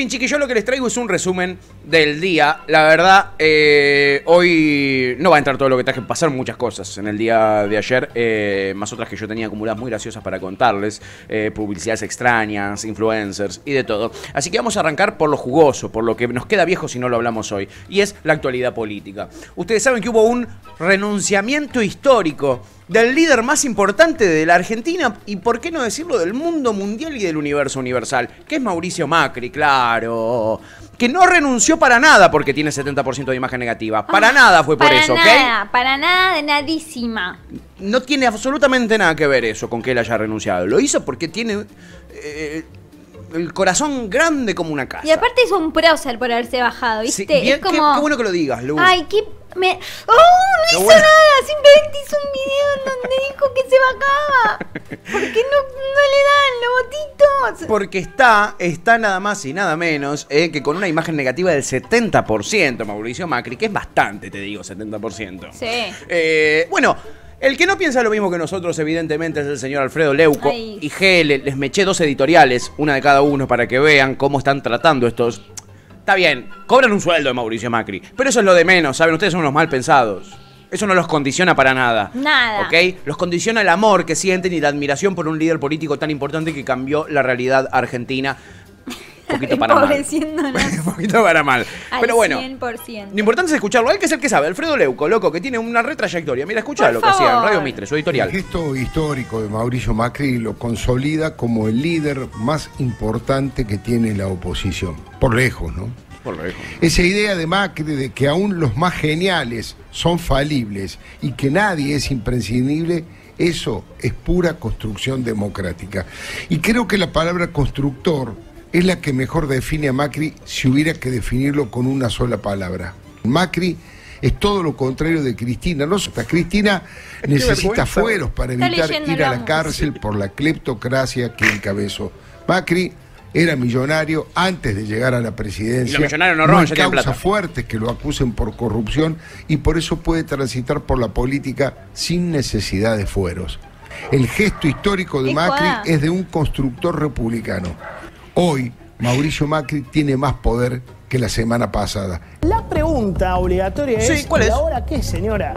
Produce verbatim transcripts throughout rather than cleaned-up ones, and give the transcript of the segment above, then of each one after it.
fin, chiquillos, yo lo que les traigo es un resumen del día. La verdad, eh, hoy no va a entrar todo lo que traje. Pasaron muchas cosas en el día de ayer, eh, más otras que yo tenía acumuladas muy graciosas para contarles. Eh, publicidades extrañas, influencers y de todo. Así que vamos a arrancar por lo jugoso, por lo que nos queda viejo si no lo hablamos hoy. Y es la actualidad política. Ustedes saben que hubo un renunciamiento histórico del líder más importante de la Argentina y, por qué no decirlo, del mundo mundial y del universo universal, que es Mauricio Macri, claro. Que no renunció para nada porque tiene setenta por ciento de imagen negativa. Para ah, nada fue por para eso, ¿ok? Para nada, para nada de nadísima. No tiene absolutamente nada que ver eso con que él haya renunciado. Lo hizo porque tiene eh, el corazón grande como una casa. Y aparte es un prócer por haberse bajado, ¿viste? Sí, bien, es como... qué, qué bueno que lo digas, Lu. Ay, qué... Me... ¡Oh! No hizo bueno. nada, simplemente hizo un video en donde dijo que se bajaba. ¿Por qué no, no le dan los votitos? Porque está, está nada más y nada menos eh, que con una imagen negativa del setenta por ciento, Mauricio Macri, que es bastante, te digo, setenta por ciento. Sí. Eh, bueno, el que no piensa lo mismo que nosotros, evidentemente, es el señor Alfredo Leuco. Ay. Y G, les, les me eché dos editoriales, una de cada uno, para que vean cómo están tratando estos... Está bien, cobran un sueldo de Mauricio Macri, pero eso es lo de menos, ¿saben? Ustedes son unos mal pensados. Eso no los condiciona para nada. Nada. ¿Ok? Los condiciona el amor que sienten y la admiración por un líder político tan importante que cambió la realidad argentina. Un poquito para mal. Un poquito para mal. Pero bueno, cien por ciento. Lo importante es escucharlo. Él que es el que sabe. Alfredo Leuco, loco, que tiene una retrayectoria. Mira, escucha lo que hacía en Radio Mitre, su editorial. El gesto histórico de Mauricio Macri lo consolida como el líder más importante que tiene la oposición. Por lejos, ¿no? Por lejos. Esa idea de Macri de que aún los más geniales son falibles y que nadie es imprescindible, eso es pura construcción democrática. Y creo que la palabra constructor es la que mejor define a Macri si hubiera que definirlo con una sola palabra. Macri es todo lo contrario de Cristina. No, Cristina necesita fueros para evitar ir a la cárcel por la cleptocracia que encabezó. Macri era millonario antes de llegar a la presidencia. Y los millonarios no roban, no hay causas fuertes que lo acusen por corrupción y por eso puede transitar por la política sin necesidad de fueros. El gesto histórico de Macri es de un constructor republicano. Hoy, Mauricio Macri tiene más poder que la semana pasada. La pregunta obligatoria es, sí, ¿cuál es? ¿y ahora qué, señora?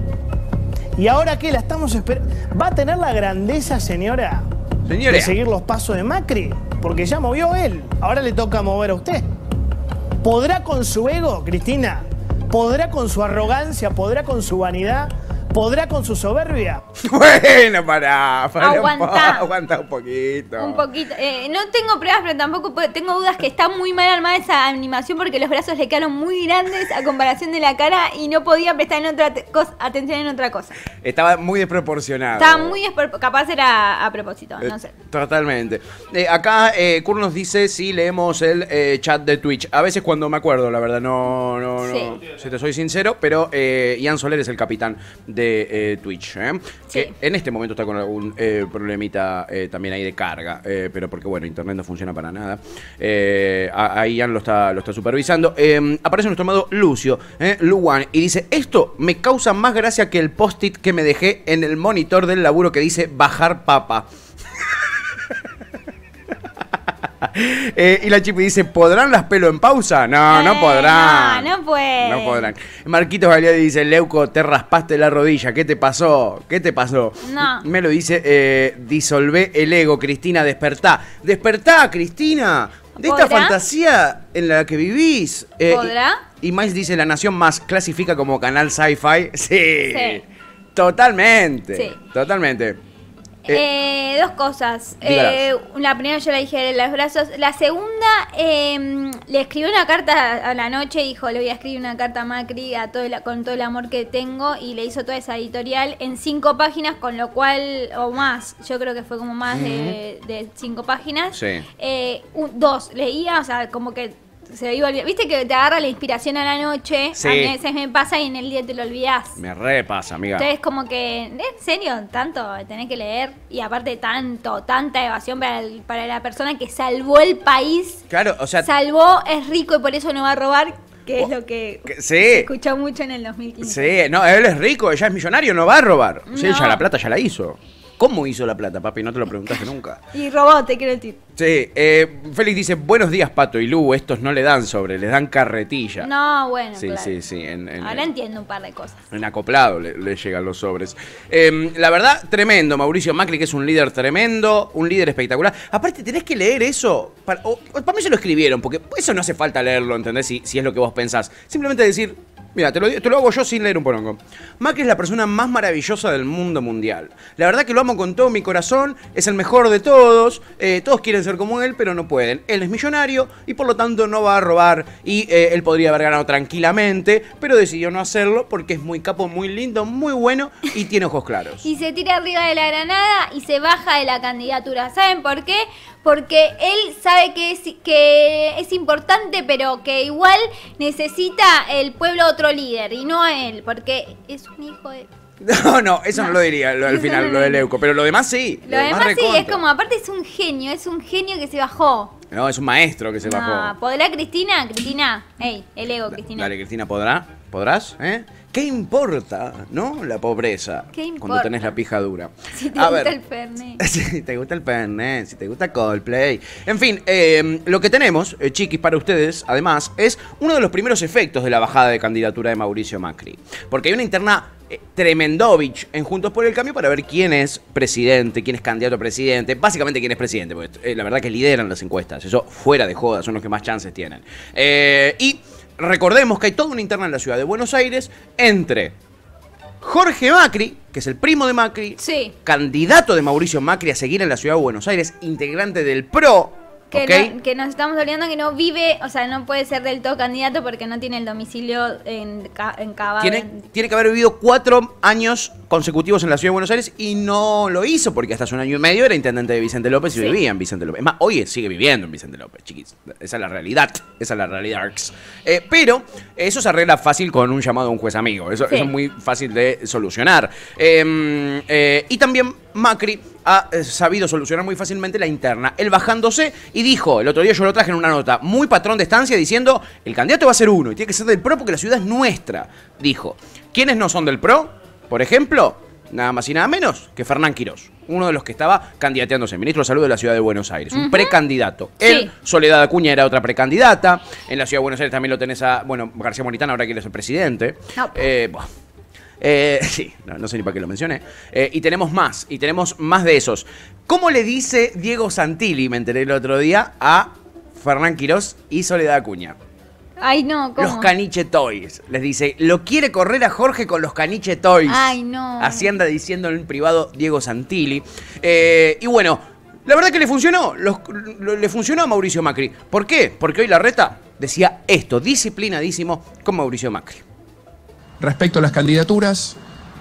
¿Y ahora qué? La estamos esperando. ¿Va a tener la grandeza, señora, Señora, de seguir los pasos de Macri? Porque ya movió él, ahora le toca mover a usted. ¿Podrá con su ego, Cristina? ¿Podrá con su arrogancia? ¿Podrá con su vanidad? ¿Podrá con su soberbia? Bueno, pará, pará Aguantá. Un po- aguanta un poquito. Un poquito. Eh, no tengo pruebas, pero tampoco puedo, tengo dudas que está muy mal armada esa animación porque los brazos le quedaron muy grandes a comparación de la cara y no podía prestar en otra te- cosa, atención en otra cosa. Estaba muy desproporcionado. Estaba muy desper- capaz era a propósito, no sé. Eh, totalmente. Eh, acá eh, Kur nos dice si leemos el eh, chat de Twitch. A veces cuando me acuerdo, la verdad, no, no, no. Sí. Si te soy sincero, pero eh, Ian Soler es el capitán de eh, Twitch, ¿eh? Sí. Que en este momento está con algún eh, problemita eh, también ahí de carga, eh, pero porque bueno, internet no funciona para nada. Eh, ahí Ian lo está, lo está supervisando. Eh, aparece nuestro amado Lucio, eh, Luwan, y dice: esto me causa más gracia que el post-it que me dejé en el monitor del laburo que dice bajar papa. Eh, y la Chipi dice: ¿podrán las pelo en pausa? No, eh, no podrán. No, no puede. No podrán. Marquitos Galeari dice: Leuco, te raspaste la rodilla. ¿Qué te pasó? ¿Qué te pasó? No. Me lo dice: eh, disolvé el ego, Cristina, despertá. Despertá, Cristina, de ¿Podrá? esta fantasía en la que vivís. Eh, ¿Podrá? Y, y Miles dice: La Nación Más clasifica como canal sci-fi. Sí. Sí. Totalmente. Sí. Totalmente. Eh, dos cosas. Eh, la primera yo la dije de los brazos. La segunda, eh, le escribí una carta a la noche. Dijo: le voy a escribir una carta a Macri a todo el, con todo el amor que tengo. Y le hizo toda esa editorial en cinco páginas, con lo cual, o más, yo creo que fue como más uh-huh. de, de cinco páginas. Sí. Eh, un, dos, leía, o sea, como que se iba a olvidar. Viste que te agarra la inspiración a la noche. Sí. A veces me pasa y en el día te lo olvidás. Me repasa, amiga. Entonces, como que, ¿en serio? Tanto tenés que leer. Y aparte, tanto, tanta evasión para, el, para la persona que salvó el país. Claro, o sea. Salvó, es rico y por eso no va a robar. Que es lo que, que sí. se escuchó mucho en el dos mil quince. Sí, no, él es rico, ella es millonario, no va a robar. No. Sí, ella la plata ya la hizo. ¿Cómo hizo la plata, papi? No te lo preguntaste nunca. Y robó, te quiero decir. Sí, eh, Félix dice, buenos días, Pato y Lu, estos no le dan sobre, les dan carretilla. No, bueno, Sí, claro. sí, sí. En, en, Ahora en, entiendo un par de cosas. en acoplado le, le llegan los sobres. Eh, la verdad, tremendo, Mauricio Macri, que es un líder tremendo, un líder espectacular. Aparte, tenés que leer eso. Para, o, o, para mí se lo escribieron, porque eso no hace falta leerlo, ¿entendés? Si, si es lo que vos pensás. Simplemente decir... Mira, te lo, te lo hago yo sin leer un porongo. Macri es la persona más maravillosa del mundo mundial. La verdad que lo amo con todo mi corazón, es el mejor de todos, eh, todos quieren ser como él, pero no pueden. Él es millonario y por lo tanto no va a robar y eh, él podría haber ganado tranquilamente, pero decidió no hacerlo porque es muy capo, muy lindo, muy bueno y tiene ojos claros. Y se tira arriba de la granada y se baja de la candidatura. ¿Saben por qué? Porque él sabe que es, que es importante, pero que igual necesita el pueblo otro líder y no a él, porque es un hijo de... No, no, eso no, no lo diría lo, al Eso final, no lo lo del diría. Leuco, pero lo demás sí. Lo demás sí, recontra. es como, aparte es un genio, es un genio que se bajó. No, es un maestro que se No, bajó. ¿podrá Cristina? Cristina, ey, el ego, Cristina. Dale, Cristina, ¿podrá? ¿Podrás? ¿Eh? ¿Qué importa, no? La pobreza. ¿Qué importa? Cuando tenés la pija dura. Si te A gusta ver. el Fernet. Si te gusta el Fernet, si te gusta Coldplay. En fin, eh, lo que tenemos, eh, chiquis, para ustedes, además, es uno de los primeros efectos de la bajada de candidatura de Mauricio Macri. Porque hay una interna eh, tremendovich en Juntos por el Cambio para ver quién es presidente, quién es candidato a presidente. Básicamente quién es presidente, porque eh, la verdad que lideran las encuestas. Eso fuera de joda, son los que más chances tienen. Eh, y recordemos que hay toda una interna en la ciudad de Buenos Aires entre Jorge Macri, que es el primo de Macri, Sí. candidato de Mauricio Macri a seguir en la ciudad de Buenos Aires, integrante del P R O, Que, ¿ok? no- que nos estamos olvidando que no vive, o sea, no puede ser del todo candidato porque no tiene el domicilio en, Ca- en Cava. Tiene, tiene que haber vivido cuatro años consecutivos en la ciudad de Buenos Aires y no lo hizo porque hasta hace un año y medio era intendente de Vicente López y Sí. vivía en Vicente López. Es más, hoy sigue viviendo en Vicente López, chiquis. Esa es la realidad. Esa es la realidad. Eh, pero eso se arregla fácil con un llamado a un juez amigo. Eso, Sí. eso es muy fácil de solucionar. Eh, eh, y también Macri ha eh, sabido solucionar muy fácilmente la interna. Él bajándose y dijo, el otro día yo lo traje en una nota, muy patrón de estancia, diciendo, el candidato va a ser uno y tiene que ser del P R O porque la ciudad es nuestra. Dijo, ¿quiénes no son del P R O? Por ejemplo, nada más y nada menos que Fernán Quirós, uno de los que estaba candidateándose, ministro de Salud de la ciudad de Buenos Aires, un precandidato. Él, Sí. Soledad Acuña era otra precandidata. En la ciudad de Buenos Aires también lo tenés a, bueno, García Moritán, ahora que él es el presidente. No. Eh, buah. Eh, sí, no, no sé ni para qué lo mencioné. Eh, y tenemos más, y tenemos más de esos. ¿Cómo le dice Diego Santilli, me enteré el otro día, a Fernán Quirós y Soledad Acuña? Ay, no, ¿cómo? Los Caniche Toys. Les dice, lo quiere correr a Jorge con los Caniche Toys. Ay, no. Así anda diciendo en privado Diego Santilli. Eh, y bueno, la verdad que le funcionó. Los- lo- le funcionó a Mauricio Macri. ¿Por qué? Porque hoy Larreta decía esto, disciplinadísimo con Mauricio Macri. Respecto a las candidaturas,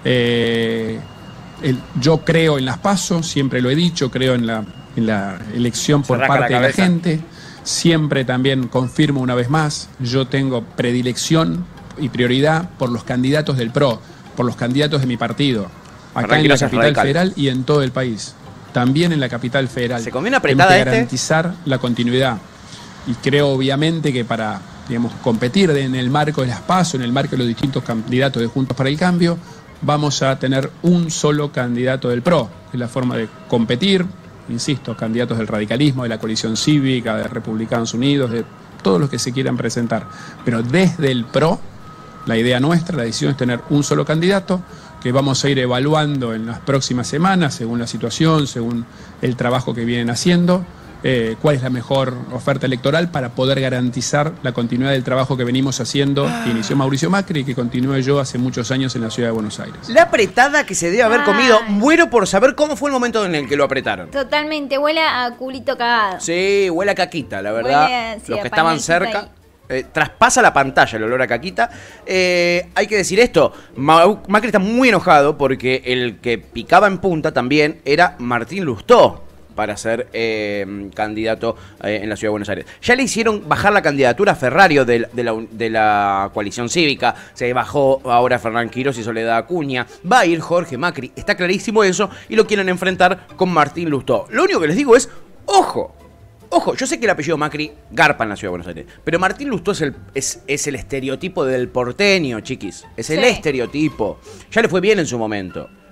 eh, el- yo creo en las PASO, siempre lo he dicho, creo en la, en la elección por rasca la parte de la cabeza. gente. Siempre también confirmo una vez más, yo tengo predilección y prioridad por los candidatos del P R O, por los candidatos de mi partido, acá Fernán en la Quirós es capital radical. federal y en todo el país. También en la capital federal. ¿Se comió una apretada Tenemos que este? garantizar la continuidad. Y creo obviamente que para, digamos, competir en el marco de las PASO, en el marco de los distintos candidatos de Juntos para el Cambio, vamos a tener un solo candidato del P R O. Es la forma de competir, insisto, candidatos del radicalismo, de la coalición cívica, de Republicanos Unidos, de todos los que se quieran presentar. Pero desde el P R O, la idea nuestra, la decisión es tener un solo candidato que vamos a ir evaluando en las próximas semanas, según la situación, según el trabajo que vienen haciendo, eh, cuál es la mejor oferta electoral para poder garantizar la continuidad del trabajo que venimos haciendo, que inició Mauricio Macri y que continúe yo hace muchos años en la ciudad de Buenos Aires. La apretada que se debe haber Ay. comido. Muero por saber cómo fue el momento en el que lo apretaron. Totalmente, huele a culito cagado. Sí, huele a caquita, la verdad. Huele, sí, Los a que estaban pañalcito cerca. ahí. eh, traspasa la pantalla el olor a caquita. Eh, hay que decir esto. Mau- Macri está muy enojado porque el que picaba en punta también era Martín Lustó para ser eh, candidato eh, en la Ciudad de Buenos Aires. Ya le hicieron bajar la candidatura a Ferrario de, de la, de la coalición cívica. Se bajó ahora Fernán Quirós y Soledad Acuña. Va a ir Jorge Macri. Está clarísimo eso. Y lo quieren enfrentar con Martín Lustó. Lo único que les digo es, ojo. Ojo, yo sé que el apellido Macri garpa en la Ciudad de Buenos Aires, pero Martín Lustó es el, es, es el estereotipo del porteño, chiquis. Es el Sí. estereotipo. Ya le fue bien en su momento.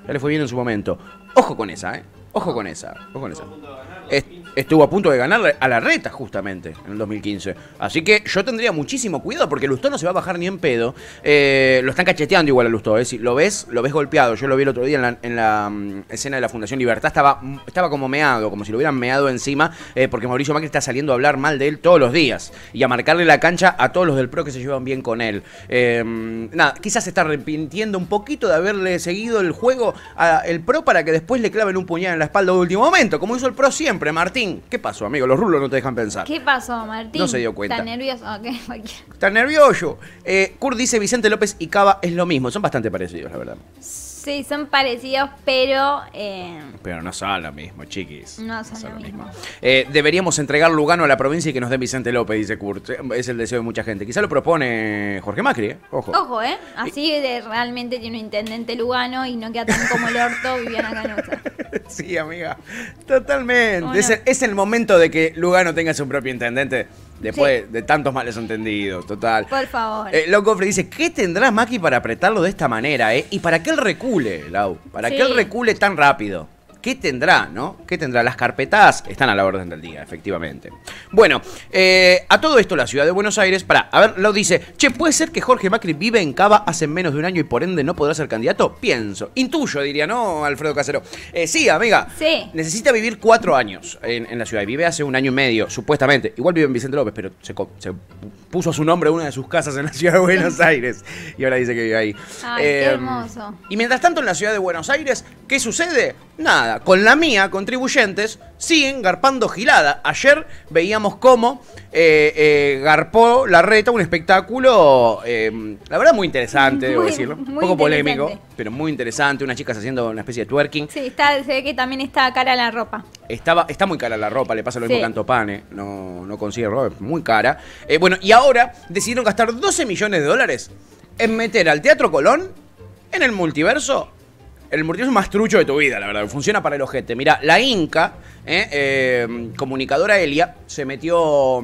Ya le fue bien en su momento. Ojo con esa, ¿eh? Ojo con esa. Ojo con esa. Est estuvo a punto de ganar a la Reta justamente en el dos mil quince. Así que yo tendría muchísimo cuidado porque Lustó no se va a bajar ni en pedo. Eh, lo están cacheteando igual a Lustó, ¿eh? Si lo ves, lo ves golpeado. Yo lo vi el otro día en la, en la um, escena de la Fundación Libertad. Estaba, estaba como meado, como si lo hubieran meado encima, eh, porque Mauricio Macri está saliendo a hablar mal de él todos los días y a marcarle la cancha a todos los del PRO que se llevan bien con él. Eh, nada, quizás se está arrepintiendo un poquito de haberle seguido el juego al PRO para que después le claven un puñal en la espalda de último momento, como hizo el PRO siempre, Martín. ¿Qué pasó, amigo? Los rulos no te dejan pensar. ¿Qué pasó, Martín? No se dio cuenta. ¿Estás nervioso? Okay, ¿Estás nervioso? Eh, Kurt dice Vicente López y Cava es lo mismo. Son bastante parecidos, la verdad. Sí, son parecidos, pero... Eh, pero no son lo mismo, chiquis. No son, no son lo mismo. mismo. Eh, deberíamos entregar Lugano a la provincia y que nos den Vicente López, dice Kurt. Es el deseo de mucha gente. Quizá lo propone Jorge Macri, ¿eh? Ojo. Ojo, ¿eh? Así de, realmente tiene un intendente Lugano y no queda tan como el orto Viviana Canosa. Sí, amiga. Totalmente. Bueno. Es, el, es el momento de que Lugano tenga su propio intendente. Después sí. de tantos males entendidos, total. Por favor. Eh, Locofre dice, ¿qué tendrá Macri para apretarlo de esta manera, eh? Y para que él recule, Lau. Para sí. que él recule tan rápido. ¿Qué tendrá, no? ¿Qué tendrá? Las carpetadas están a la orden del día, efectivamente. Bueno, eh, a todo esto la ciudad de Buenos Aires, para, a ver, Lau dice, che, ¿puede ser que Jorge Macri vive en Cava hace menos de un año y por ende no podrá ser candidato? Pienso, intuyo, diría, ¿no, Alfredo Casero? Eh, sí, amiga. Sí. Necesita vivir cuatro años en, en la ciudad. Vive hace un año y medio, supuestamente. Igual vive en Vicente López, pero se, se puso a su nombre una de sus casas en la ciudad de Buenos Aires. Y ahora dice que vive ahí. Ay, eh, qué hermoso. Y mientras tanto en la ciudad de Buenos Aires, ¿qué sucede? Nada, con la mía, contribuyentes siguen garpando gilada. Ayer veíamos cómo eh, eh, garpó la Reta, un espectáculo, eh, la verdad muy interesante, debo muy, decirlo. Un muy poco polémico, pero muy interesante. Unas chicas haciendo una especie de twerking. Sí, está, se ve que también está cara la ropa. Estaba, está muy cara la ropa, le pasa lo mismo sí. que a Antopane, no, no consigue ropa, es muy cara. Eh, bueno, y ahora decidieron gastar doce millones de dólares en meter al Teatro Colón en el multiverso. El multiverso más trucho de tu vida, la verdad. Funciona para el ojete. Mirá, la Inca, eh, eh, comunicadora Elia, se metió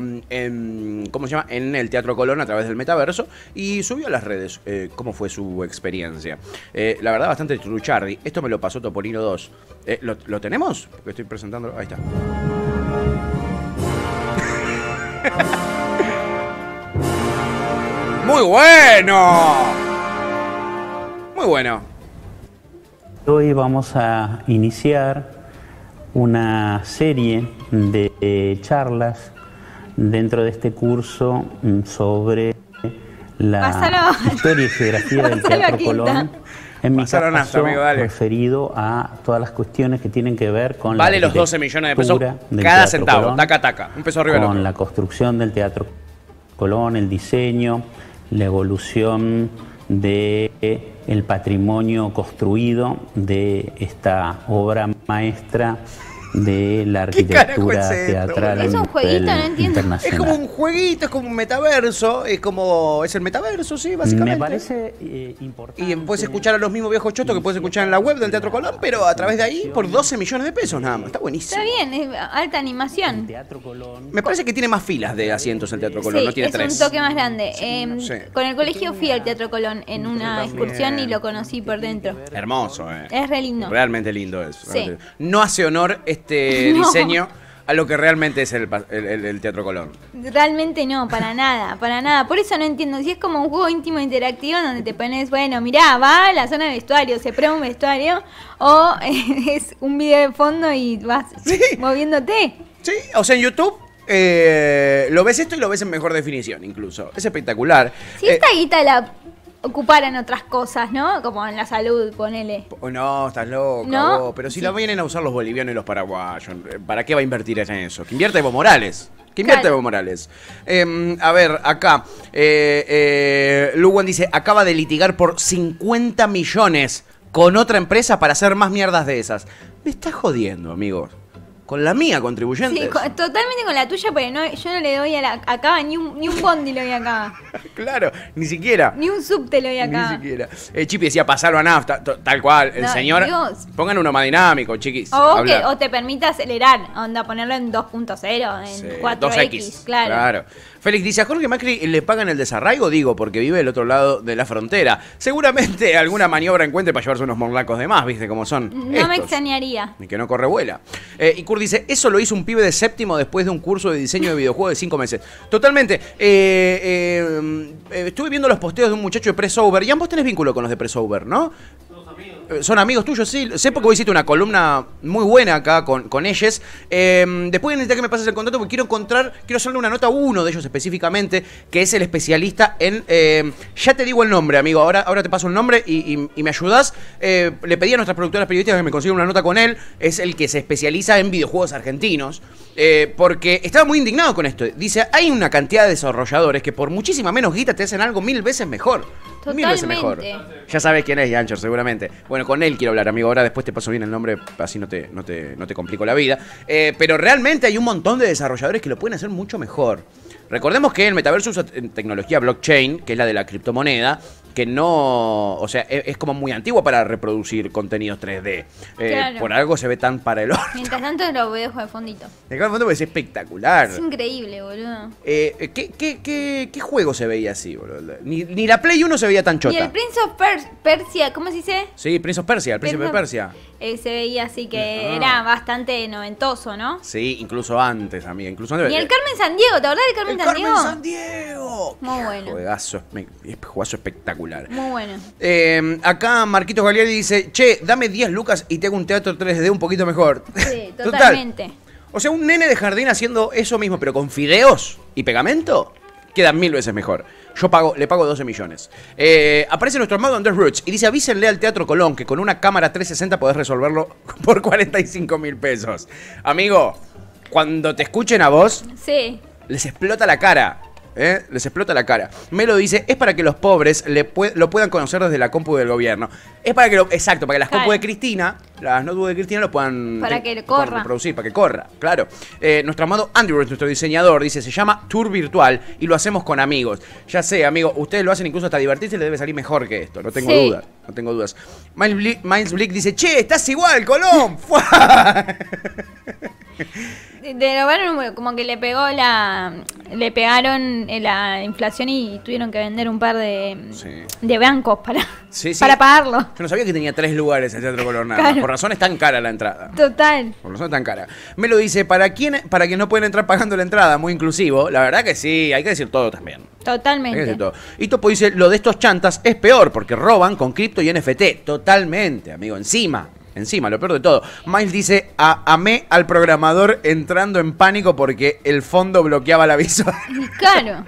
en, ¿cómo se llama? En el Teatro Colón a través del metaverso y subió a las redes eh, cómo fue su experiencia. Eh, la verdad, bastante truchardi. Esto me lo pasó Topolino dos. Eh, ¿lo, ¿Lo tenemos? Porque estoy presentándolo. Ahí está. ¡Muy bueno! Muy bueno. Hoy vamos a iniciar una serie de charlas dentro de este curso sobre la Pásalo. historia y geografía del Pásalo Teatro Colón. En mi Pásalo caso, hasta, amigo, referido a todas las cuestiones que tienen que ver con vale la los doce millones de pesos cada Teatro centavo, Colón, taca taca, un peso arriba del otro. con la construcción del Teatro Colón, el diseño, la evolución de el patrimonio construido de esta obra maestra de la arquitectura es teatral es un jueguito, no entiendo. Es como un jueguito, es como un metaverso, es como es el metaverso, sí, básicamente. Me parece eh, importante. Y puedes escuchar a los mismos viejos chotos que puedes escuchar en la web del Teatro Colón, pero a través de ahí por doce millones de pesos nada más. Está buenísimo. Está bien, es alta animación. Teatro Colón. Me parece que tiene más filas de asientos el Teatro Colón, sí, no tiene es tres. un toque más grande. Eh, sí. Con el colegio fui al Teatro Colón en una excursión y lo conocí por dentro. Hermoso, eh. Es re lindo. Realmente lindo eso. Sí. No hace honor este No. diseño a lo que realmente es el, el, el, el Teatro Colón. Realmente no, para nada, para nada. Por eso no entiendo. Si es como un juego íntimo interactivo donde te pones, bueno, mirá, va a la zona de vestuario, se prueba un vestuario, o eh, es un video de fondo y vas sí. moviéndote. Sí, o sea, en YouTube eh, lo ves esto y lo ves en mejor definición incluso. Es espectacular. Si eh, esta guita la ocuparan otras cosas, ¿no? Como en la salud, ponele. Oh, no, estás loca, ¿No? vos. Pero si Sí. la vienen a usar los bolivianos y los paraguayos, ¿para qué va a invertir en eso? Que invierte Evo Morales. Que invierte Claro. Evo Morales. Eh, a ver, acá. Eh, eh, Luwan dice, acaba de litigar por cincuenta millones con otra empresa para hacer más mierdas de esas. Me estás jodiendo, amigos. Con la mía, contribuyentes. Sí, con, totalmente con la tuya, pero no, yo no le doy a la a Cava ni un, ni un bondi le doy a Cava. Claro, ni siquiera. Ni un subte le doy a Cava. Ni siquiera. Eh, Chipi decía pasarlo a nafta, tal cual. El no, señor. Dios. Pongan uno más dinámico, chiquis. O, que, o te permite acelerar, onda, ponerlo en dos punto cero, en sí, cuatro equis, dos equis, claro. claro. Félix dice, ¿a Jorge Macri le pagan el desarraigo? Digo, porque vive del otro lado de la frontera. Seguramente alguna maniobra encuentre para llevarse unos morlacos de más, ¿viste cómo son? No estos. Me extrañaría. Y que no corre vuela. Eh, y Kurt dice, eso lo hizo un pibe de séptimo después de un curso de diseño de videojuegos de cinco meses. Totalmente. Eh, eh, eh, estuve viendo los posteos de un muchacho de Pressover. Y vos tenés vínculo con los de Pressover, ¿no? Son amigos tuyos, sí. Sé porque vos hiciste una columna muy buena acá con, con ellos. Eh, después necesito que me pases el contacto porque quiero encontrar, quiero hacerle una nota a uno de ellos específicamente, que es el especialista en... Eh, ya te digo el nombre, amigo. Ahora, ahora te paso el nombre y, y, y me ayudás. Eh, le pedí a nuestras productoras periodísticas que me consigan una nota con él. Es el que se especializa en videojuegos argentinos. Eh, porque estaba muy indignado con esto. Dice, hay una cantidad de desarrolladores que por muchísima menos guita te hacen algo mil veces mejor. Totalmente. Mil veces mejor. Ya sabes quién es Yancher, seguramente. Bueno, con él quiero hablar, amigo. Ahora después te paso bien el nombre, así no te, no te, no te complico la vida. Eh, pero realmente hay un montón de desarrolladores que lo pueden hacer mucho mejor. Recordemos que el metaverso usa tecnología blockchain, que es la de la criptomoneda, que no... O sea, es, es como muy antiguo para reproducir contenidos tres D. Eh, claro. Por algo se ve tan para el orto. Mientras tanto lo veo de fondito. De cada fondo es espectacular. Es increíble, boludo. Eh, ¿qué, qué, qué, ¿Qué juego se veía así, boludo? Ni, ni la Play uno se veía tan chota. Y el Prince of Per- Persia, ¿cómo se dice? Sí, Prince of Persia, el Príncipe de Prince of- Persia. Eh, se veía así que Ah. era bastante noventoso, ¿no? Sí, incluso antes, amiga. Incluso antes. Y el Carmen Sandiego, ¿te acordás del Carmen El Sandiego? Carmen Sandiego. Muy bueno. Juegazo, espe- juegazo espectacular. Muy bueno. Eh, acá Marquitos Galeari dice, che, dame diez lucas y te hago un teatro tres D un poquito mejor. Sí, Total. totalmente. O sea, un nene de jardín haciendo eso mismo, pero con fideos y pegamento, queda mil veces mejor. Yo pago, le pago doce millones. Eh, aparece nuestro amado Andrés Roots y dice, avísenle al Teatro Colón que con una cámara trescientos sesenta podés resolverlo por cuarenta y cinco mil pesos. Amigo, cuando te escuchen a vos, Sí. les explota la cara. ¿Eh? Les explota la cara. Melo dice, es para que los pobres le pu- lo puedan conocer desde la compu del gobierno. Es para que lo, exacto, para que las Claro. compu de Cristina, las notebooks de Cristina lo puedan, Para te- que lo puedan corra. reproducir, para que corra, claro. Eh, nuestro amado Andrew, nuestro diseñador, dice, se llama Tour Virtual y lo hacemos con amigos. Ya sé, amigo, ustedes lo hacen incluso hasta divertirse y le debe salir mejor que esto, no tengo Sí. dudas, no tengo dudas. Miles Blick, Miles Blick dice, che, estás igual, Colón. ¡Fua! De robaron, como que le pegó la. Le pegaron la inflación y tuvieron que vender un par de, Sí. de bancos para, Sí, sí. para pagarlo. Yo no sabía que tenía tres lugares el Teatro Colón nada. Claro. Por razones tan cara la entrada. Total. Por razón tan cara. Me lo dice, ¿para quién? Para que no pueden entrar pagando la entrada, muy inclusivo. La verdad que sí, hay que decir todo también. Hay que Totalmente. decir todo. Y Topo dice, lo de estos chantas es peor, porque roban con cripto y N F T. Totalmente, amigo, encima. Encima, lo peor de todo. Miles dice, a, amé al programador entrando en pánico porque el fondo bloqueaba la visual. Claro.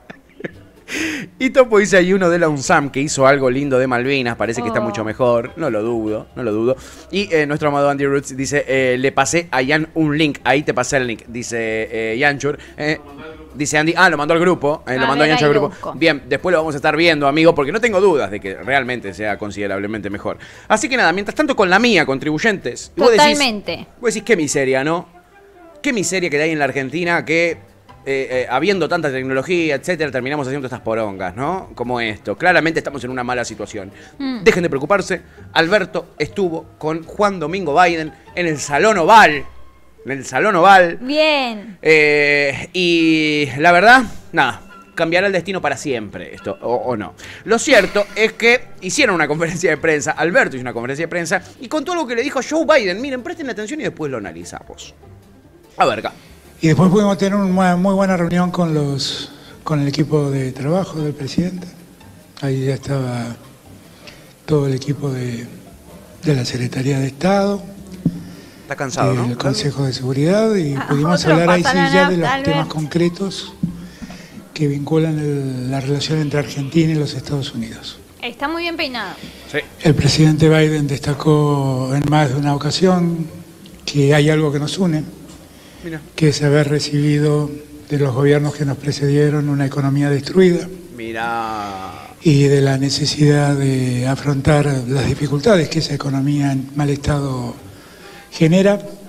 Y Topo dice, hay uno de la UNSAM que hizo algo lindo de Malvinas, parece que está Oh. mucho mejor, no lo dudo, no lo dudo. Y eh, nuestro amado Andy Roots dice, eh, le pasé a Jan un link, ahí te pasé el link, dice eh, Yanchur. Eh, dice Andy, ah, lo mandó al grupo, eh, lo A mandó a ver, Yanchur al ahí grupo. busco. Bien, después lo vamos a estar viendo, amigo, porque no tengo dudas de que realmente sea considerablemente mejor. Así que nada, mientras tanto con la mía, contribuyentes. vos decís- Totalmente. Vos decís, qué miseria, ¿no? Qué miseria que hay en la Argentina que... Eh, eh, habiendo tanta tecnología, etcétera, terminamos haciendo estas porongas, ¿no? Como esto. Claramente estamos en una mala situación. Mm. Dejen de preocuparse. Alberto estuvo con Juan Domingo Biden en el Salón Oval. En el Salón Oval. Bien. Eh, y la verdad, nada. Cambiará el destino para siempre, esto, o, o no. Lo cierto es que hicieron una conferencia de prensa, Alberto hizo una conferencia de prensa, y contó algo que le dijo a Joe Biden. Miren, presten atención y después lo analizamos. A ver, acá. Y después pudimos tener una muy buena reunión con los con el equipo de trabajo del presidente. Ahí ya estaba todo el equipo de, de la Secretaría de Estado, Está cansado, del ¿no? Consejo de Seguridad, y Ah, pudimos otro hablar ahí sí pasa la ya de nafta, los Albert. temas concretos que vinculan el- la relación entre Argentina y los Estados Unidos. Está muy bien peinado. Sí. El presidente Biden destacó en más de una ocasión que hay algo que nos une, Mira. que es haber recibido de los gobiernos que nos precedieron una economía destruida Mira. y de la necesidad de afrontar las dificultades que esa economía en mal estado genera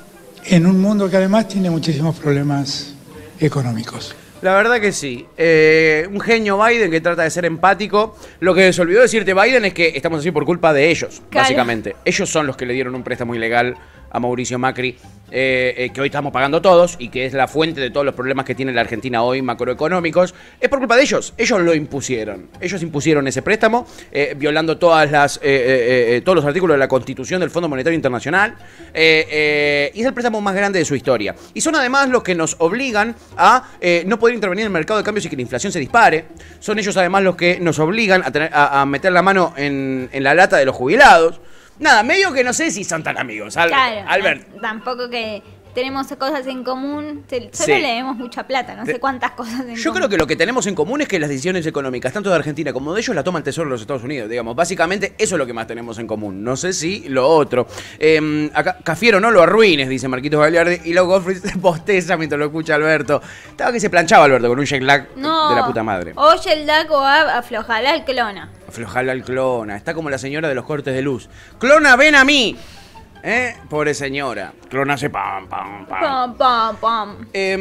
en un mundo que además tiene muchísimos problemas económicos. La verdad que sí. Eh, un genio Biden que trata de ser empático. Lo que se olvidó decirte Biden es que estamos así por culpa de ellos, claro. Básicamente. Ellos son los que le dieron un préstamo ilegal a Mauricio Macri, eh, eh, que hoy estamos pagando todos y que es la fuente de todos los problemas que tiene la Argentina hoy macroeconómicos. Es por culpa de ellos. Ellos lo impusieron. Ellos impusieron ese préstamo, eh, violando todas las, eh, eh, eh, todos los artículos de la Constitución del Fondo Monetario Internacional. Eh, eh, y es el préstamo más grande de su historia. Y son además los que nos obligan a eh, no poder intervenir en el mercado de cambios y que la inflación se dispare. Son ellos además los que nos obligan a, tener, a, a meter la mano en, en la lata de los jubilados. Nada, medio que no sé si son tan amigos, Al claro, Albert. No, tampoco que tenemos cosas en común, solo sí. le debemos mucha plata, no sé cuántas cosas en Yo común. creo que lo que tenemos en común es que las decisiones económicas, tanto de Argentina como de ellos, la toma el Tesoro de los Estados Unidos, digamos. Básicamente eso es lo que más tenemos en común. No sé si lo otro. Eh, acá, Cafiero, no lo arruines, dice Marquitos Gagliardi, y luego Goffrey se posteza mientras lo escucha Alberto. Estaba que se planchaba Alberto con un jet lag no, de la puta madre. O jet lag o aflojará el clona. Aflojarla al clona. Está como la señora de los cortes de luz. ¡Clona, ven a mí! ¿Eh? Pobre señora. Clona hace pam, pam, pam. Pam, pam, pam.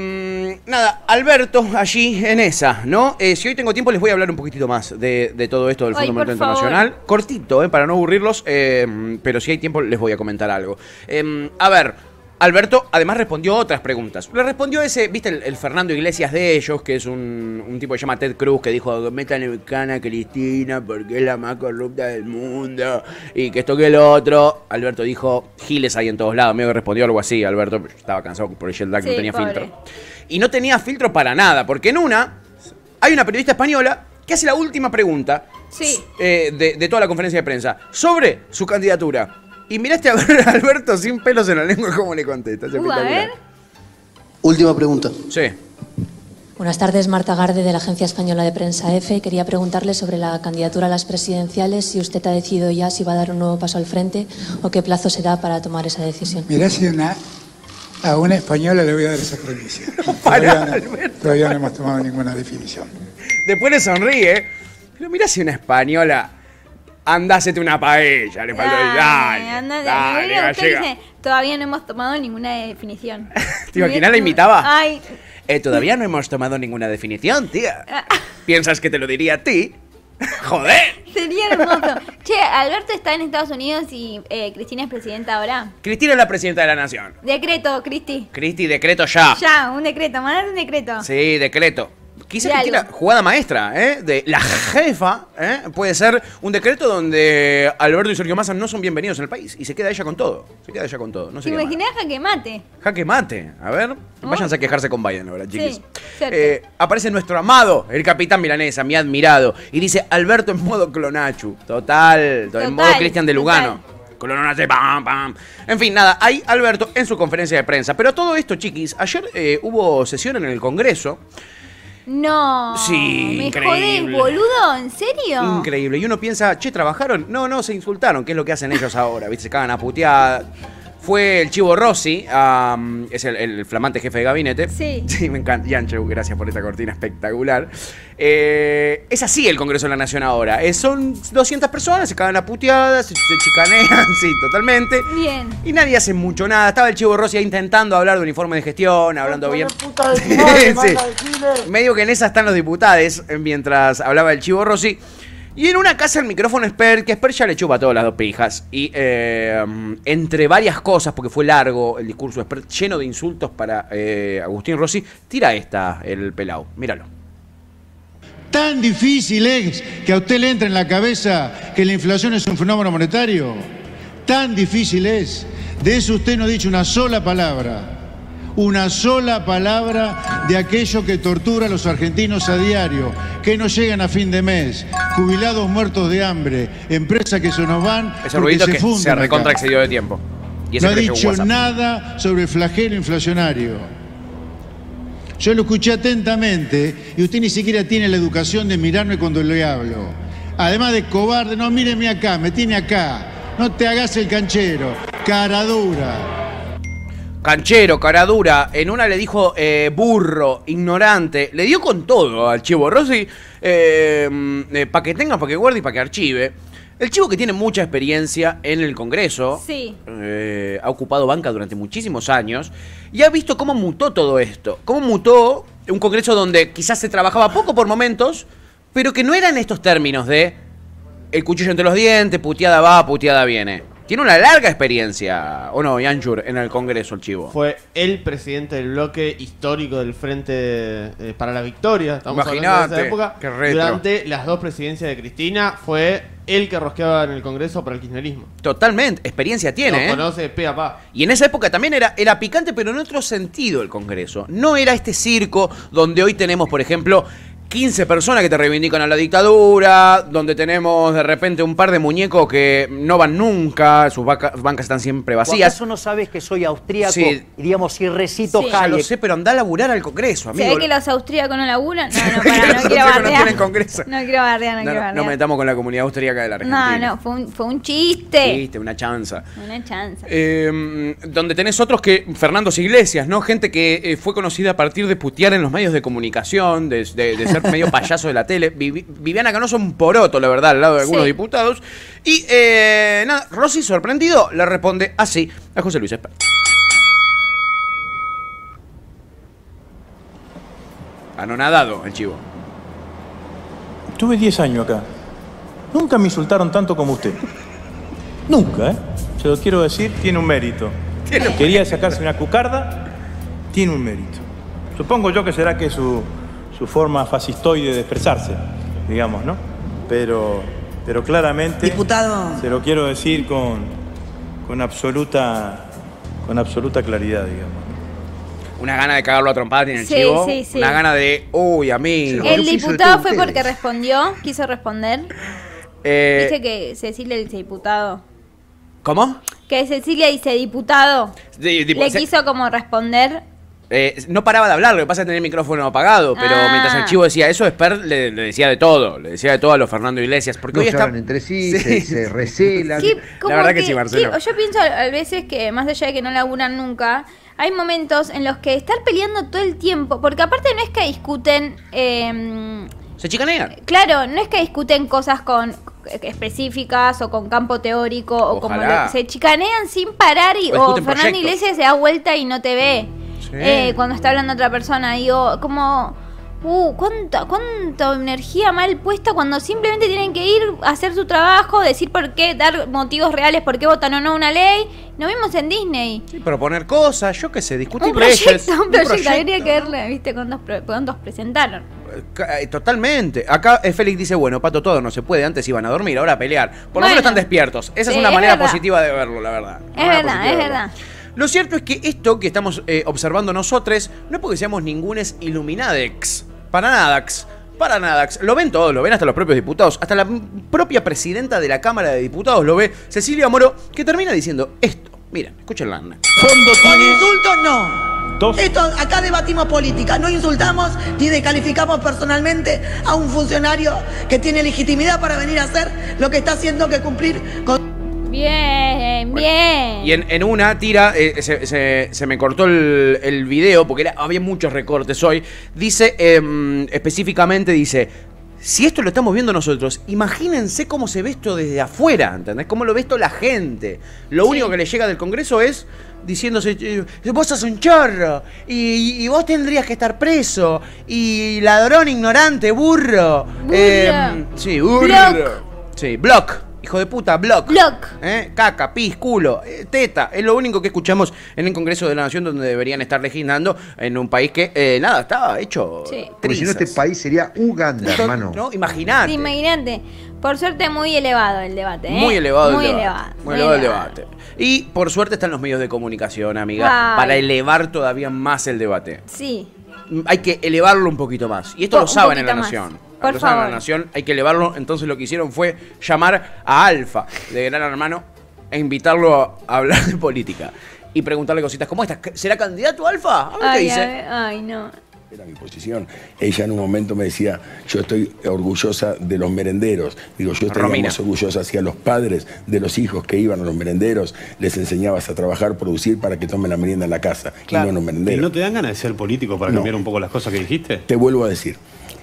Eh, nada, Alberto allí en esa, ¿no? Eh, si hoy tengo tiempo les voy a hablar un poquitito más de, de todo esto del Fondo Monetario Internacional. Cortito, eh, para no aburrirlos, eh, pero si hay tiempo les voy a comentar algo. Eh, a ver... Alberto además respondió otras preguntas. Le respondió ese, viste, el, el Fernando Iglesias de ellos, que es un, un tipo que se llama Ted Cruz, que dijo, metan en cana a Cristina porque es la más corrupta del mundo, y que esto que lo otro. Alberto dijo, giles hay en todos lados. Medio que respondió algo así, Alberto, estaba cansado por el jet lag, sí, no tenía pobre. filtro. Y no tenía filtro para nada, porque en una, hay una periodista española que hace la última pregunta sí. eh, de, de toda la conferencia de prensa sobre su candidatura. Y miraste a ver a Alberto sin pelos en la lengua cómo le contesta. Uh, a ver. Última pregunta. Sí. Buenas tardes, Marta Garde, de la Agencia Española de Prensa EFE. Quería preguntarle sobre la candidatura a las presidenciales, si usted ha decidido ya si va a dar un nuevo paso al frente o qué plazo se da para tomar esa decisión. Mirá si una, a una española le voy a dar esa primicia. Para, todavía, no, todavía no hemos tomado ninguna definición. Después le sonríe, pero mirá si una española... Andásete una paella, le faltó el dale, anda, dale, dale, usted gallega. dice, todavía no hemos tomado ninguna definición. ¿Te imaginas la imitaba? Ay. Eh, todavía no hemos tomado ninguna definición, tía. ¿Piensas que te lo diría a ti? ¡Joder! Sería hermoso. Che, Alberto está en Estados Unidos y eh, Cristina es presidenta ahora. Cristina es la presidenta de la nación. Decreto, Cristi. Cristi, decreto ya. Ya, un decreto, mandar un decreto. Sí, decreto. Quizá Cristina, jugada maestra, ¿eh? De la jefa, ¿eh? Puede ser un decreto donde Alberto y Sergio Massa no son bienvenidos en el país. Y se queda ella con todo. Se queda ella con todo. No ¿Te imaginas jaque mate? Jaque mate. A ver, ¿no? Váyanse a quejarse con Biden ahora, chiquis. Sí, eh, aparece nuestro amado, el capitán milanesa, mi admirado. Y dice Alberto en modo clonachu. Total, total en modo Cristian de Lugano. Clonache, pam, pam. En fin, nada, hay Alberto en su conferencia de prensa. Pero todo esto, chiquis, ayer eh, hubo sesión en el Congreso. No, sí, ¿me increíble. jodés, boludo? ¿En serio? Increíble. Y uno piensa, che, ¿trabajaron? No, no, se insultaron. ¿Qué es lo que hacen ellos ahora? ¿Viste? Se cagan a putear. Fue el Chivo Rossi, um, es el, el flamante jefe de gabinete. Sí. Sí, me encanta. Yancho, gracias por esta cortina espectacular. Eh, es así el Congreso de la Nación ahora. Eh, son doscientas personas, se cagan a puteadas, se, se chicanean, sí, totalmente. Bien. Y nadie hace mucho nada. Estaba el Chivo Rossi ahí intentando hablar de un informe de gestión, hablando bien. Puta de Chile, sí. Medio que en esa están los diputados, mientras hablaba el Chivo Rossi. Y en una casa el micrófono Esper, que Esper ya le chupa a todas las dos pijas. Y eh, entre varias cosas, porque fue largo el discurso de Esper, lleno de insultos para eh, Agustín Rossi, tira esta el pelao. Míralo. ¿Tan difícil es que a usted le entre en la cabeza que la inflación es un fenómeno monetario? ¿Tan difícil es? De eso usted no ha dicho una sola palabra. Una sola palabra de aquello que tortura a los argentinos a diario, que no llegan a fin de mes, jubilados muertos de hambre, empresas que se nos van ese ruidito se que funden se recontra excedió de tiempo. Y no ha dicho nada sobre el flagelo inflacionario. Yo lo escuché atentamente y usted ni siquiera tiene la educación de mirarme cuando le hablo. Además de cobarde, no, míreme acá, me tiene acá. No te hagas el canchero, cara dura. Canchero, cara dura, en una le dijo eh, burro, ignorante, le dio con todo al Chivo Rossi, eh, eh, para que tenga, para que guarde y para que archive. El Chivo, que tiene mucha experiencia en el Congreso, sí. eh, ha ocupado banca durante muchísimos años y ha visto cómo mutó todo esto. Cómo mutó un Congreso donde quizás se trabajaba poco por momentos, pero que no eran estos términos de el cuchillo entre los dientes, puteada va, puteada viene. Tiene una larga experiencia, ¿o no, Yanchur, en el Congreso, el Chivo? Fue el presidente del bloque histórico del Frente eh, para la Victoria. Estamos hablando de esa época. Qué retro. Durante las dos presidencias de Cristina, fue el que rosqueaba en el Congreso para el kirchnerismo. Totalmente, experiencia tiene, Lo ¿eh? conoce de pe a pa. Y en esa época también era, era picante, pero en otro sentido el Congreso. No era este circo donde hoy tenemos, por ejemplo, quince personas que te reivindican a la dictadura, donde tenemos de repente un par de muñecos que no van nunca, sus vaca- bancas están siempre vacías. ¿Acaso no sabes que soy austríaco? Sí. Y digamos, si recito Sí. Ya Hayek. lo sé, pero anda a laburar al Congreso, amigo. ¿Se ve que los austríacos no laburan? No, no, Los para, no quiero austríacos no bardear. tienen Congreso. No quiero bardear, no, No, quiero no, bardear. no metamos con la comunidad austríaca de la Argentina. No, no, fue un, fue un chiste. Viste, una chanza. Una chanza. Eh, donde tenés otros que, Fernando Iglesias, ¿no? Gente que eh, fue conocida a partir de putear en los medios de comunicación, de, de- de ser medio payaso de la tele. Vivi- Viviana Canosa un poroto, la verdad, al lado de algunos Sí. diputados. Y eh, nada, Rossi, sorprendido, le responde así a José Luis Espert. Anonadado el Chivo. Tuve diez años acá. Nunca me insultaron tanto como usted. Nunca, ¿eh? Se lo quiero decir, tiene un mérito. Quería sacarse una cucarda, tiene un mérito. Supongo yo que será que su, su forma fascistoide de expresarse, digamos, ¿no? Pero, pero claramente... Diputado. Se lo quiero decir con, con, absoluta, con absoluta claridad, digamos. Una gana de cagarlo a trompada tiene el Sí, Chivo. sí, sí. Una gana de, uy, amigo. El diputado fue porque respondió, quiso responder. Eh, Dice que Cecilia dice diputado. ¿Cómo? Que Cecilia dice diputado. Sí, tipo, Le se- quiso como responder. Eh, no paraba de hablar, lo que pasa es que tenía el micrófono apagado, pero Ah. mientras el Chivo decía eso, Espert le, le decía de todo, le decía de todo a los Fernando Iglesias, porque No hoy se está... hablan entre sí, se- se recelan. ¿Qué- como La verdad que sí, Marcelo. qué- yo pienso a a veces que más allá de que no laburan nunca, hay momentos en los que estar peleando todo el tiempo, porque aparte no es que discuten... eh, Se chicanean. Claro, no es que discuten cosas con específicas o con campo teórico o como Ojalá. lo- se chicanean sin parar y O o discuten Fernando proyectos. Iglesias se da vuelta y no te ve Sí. eh, cuando está hablando otra persona. Digo, como uh, cuánta, cuánta energía mal puesta cuando simplemente tienen que ir a hacer su trabajo, decir por qué, dar motivos reales, por qué votan o no una ley. Nos vimos en Disney. Sí, proponer cosas, yo qué sé, discutir Un leyes. proyecto, un proyecto, proyecto. habría que verle, viste, cuántos, pro- cuántos presentaron. Ca- eh, Totalmente. Acá eh, Félix dice, bueno, Pato, todo no se puede, antes iban a dormir, ahora a pelear. Por lo Bueno. menos están despiertos. Esa Sí, es una es manera verdad. positiva de verlo, la verdad. Es Una manera verdad, positiva es de verlo. verdad. Lo cierto es que esto que estamos eh, observando nosotros no es porque seamos ningunes Illuminadex. Para nadax. Para nadax. Lo ven todos, lo ven hasta los propios diputados. Hasta la m- propia presidenta de la Cámara de Diputados lo ve, Cecilia Moro, que termina diciendo esto. Miren, escúchenla. Fondo Con tiene insultos no. dos... Esto, acá debatimos política, no insultamos ni descalificamos personalmente a un funcionario que tiene legitimidad para venir a hacer lo que está haciendo que cumplir con... Bien, bien. Y en, en una tira, eh, se, se- se me cortó el, el video porque era, había muchos recortes hoy. Dice, em, específicamente dice, si esto lo estamos viendo nosotros, imagínense cómo se ve esto desde afuera, ¿entendés? Cómo lo ve esto la gente. Lo Sí. único que le llega del Congreso es diciéndose, eh, vos sos un chorro, y, y vos tendrías que estar preso, y ladrón, ignorante, burro. Burro. Em, sí, burro. Block. Sí, block. Hijo de puta, block. Block. ¿Eh? Caca, pis, culo, eh, teta. Es lo único que escuchamos en el Congreso de la Nación, donde deberían estar legislando en un país que, eh, nada, estaba hecho Sí. Porque si no, este trizas. país sería Uganda, No, hermano. No, imagínate. Sí, imagínate. Por suerte muy elevado el debate, ¿eh? Muy elevado muy el debate. elevado. Muy elevado el debate. Y por suerte están los medios de comunicación, amiga, Ay. para elevar todavía más el debate. Sí. Hay que elevarlo un poquito más. Y esto Po- lo un saben en la poquito más. Nación. Por lo saben en favor. la Nación, hay que elevarlo. Entonces lo que hicieron fue llamar a Alfa de Gran Hermano e invitarlo a hablar de política. Y preguntarle cositas como estas. ¿Será candidato Alfa? A ver qué Ay, dice. ay, ay, no. Era mi posición. Ella en un momento me decía, yo estoy orgullosa de los merenderos. Digo, yo estaría Romina. más orgullosa hacia los padres de los hijos que iban a los merenderos, les enseñabas a trabajar, producir para que tomen la merienda en la casa y no en los ¿Y merenderos. no te dan ganas de ser político para No. cambiar un poco las cosas que dijiste? Te vuelvo a decir,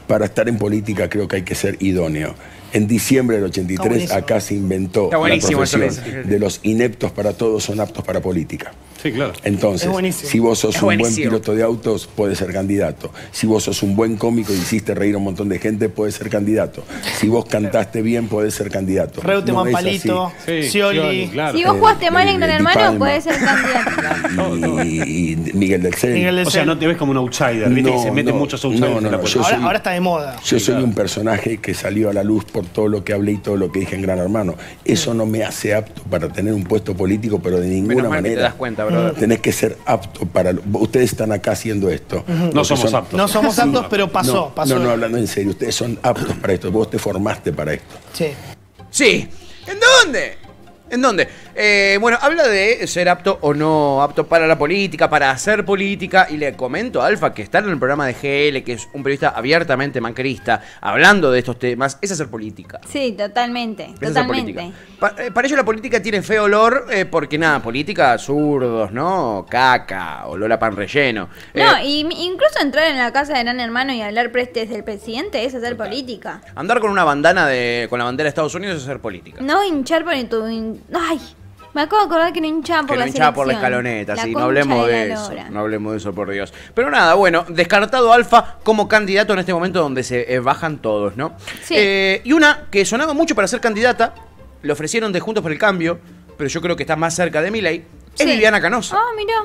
Para estar en política creo que hay que ser idóneo. En diciembre del ochenta y tres acá se inventó la profesión de los ineptos para todos son aptos para política. Sí, claro. Entonces, si vos sos Es un buen buenísimo. piloto de autos, puedes ser candidato. Si vos sos un buen cómico y hiciste reír a un montón de gente, puedes ser candidato. Si vos cantaste bien, podés ser candidato. Reutemann, No es así. Palito, Sí, Scioli. Scioli, claro. Si vos jugaste mal en Eh, Gran Di Hermano, Palma. podés ser candidato. Y, y Miguel del Cel. Miguel del O sea, Cel. no te ves como un outsider, viste que se meten muchos outsiders no, en la no, política. yo Ahora, soy- ahora está de moda. Yo soy un personaje que salió a la luz por todo lo que hablé y todo lo que dije en Gran Hermano. Eso no me hace apto para tener un puesto político, pero de ninguna Menos mal que manera. te das cuenta, brother. Tenés que ser apto para... lo- Ustedes están acá haciendo esto. Ujú. No Porque somos aptos. No somos aptos, pero pasó, No, pasó. No, no, hablando en serio. Ustedes son aptos para esto. Vos te formaste para esto. Sí. Sí. ¿En dónde? ¿En dónde? Eh, bueno, habla de ser apto o no apto para la política, para hacer política. Y le comento a Alfa que estar en el programa de G L, que es un periodista abiertamente mancrista, hablando de estos temas, es hacer política. Sí, totalmente, Es hacer totalmente. política. Pa- eh, para ello la política tiene feo olor, eh, porque nada, política, zurdos, ¿no? Caca, olor a pan relleno. No, Eh, y mi- incluso entrar en la casa de Gran Hermano y hablar prestes del presidente es hacer política. andar con una bandana de, con la bandera de Estados Unidos es hacer política. No hinchar por tu... hin- Ay, me acabo de acordar que no hinchaba por Que la no hinchaba por la selección. escaloneta, La sí, no concha hablemos de de la eso, lora. no hablemos de eso, por Dios. Pero nada, bueno, descartado Alfa como candidato en este momento donde se eh, bajan todos, ¿no? Sí. Eh, y una que sonaba mucho para ser candidata, le ofrecieron de Juntos por el Cambio, pero yo creo que está más cerca de Milei, es Sí. Viviana Canosa. Ah, mirá.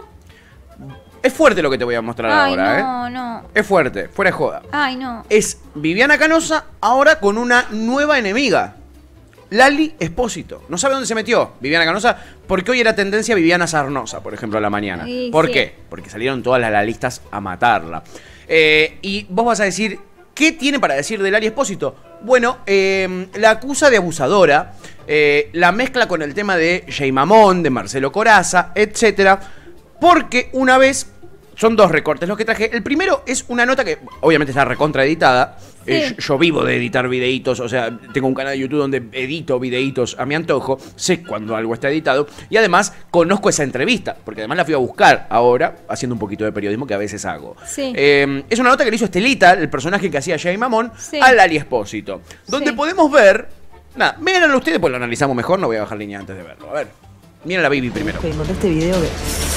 Es fuerte lo que te voy a mostrar Ay, ahora, ¿eh? no, no. Es fuerte, fuera de joda. Ay, no. Es Viviana Canosa ahora con una nueva enemiga. Lali Espósito. No sabe dónde se metió Viviana Canosa, porque hoy era tendencia Viviana Sarnosa, por ejemplo, a la mañana. Sí, ¿Por sí. qué? Porque salieron todas las lalistas a matarla. Eh, y vos vas a decir, ¿qué tiene para decir de Lali Espósito? Bueno, eh, la acusa de abusadora, eh, la mezcla con el tema de Jay Mamón, de Marcelo Corazza, etcétera. Porque una vez, son dos recortes los que traje. El primero es una nota que obviamente está recontraeditada. Eh, Sí. yo, yo vivo de editar videitos, o sea, tengo un canal de YouTube donde edito videitos a mi antojo. Sé cuando algo está editado. Y además conozco esa entrevista, porque además la fui a buscar ahora, haciendo un poquito de periodismo que a veces hago. Sí. Eh, es una nota que le hizo Estelita, el personaje que hacía Jay Mamón, Sí. a Lali Espósito. Donde Sí. podemos ver... Nada, mírenlo ustedes, pues lo analizamos mejor. No voy a bajar línea antes de verlo. A ver, miren la baby primero. Encontré este video que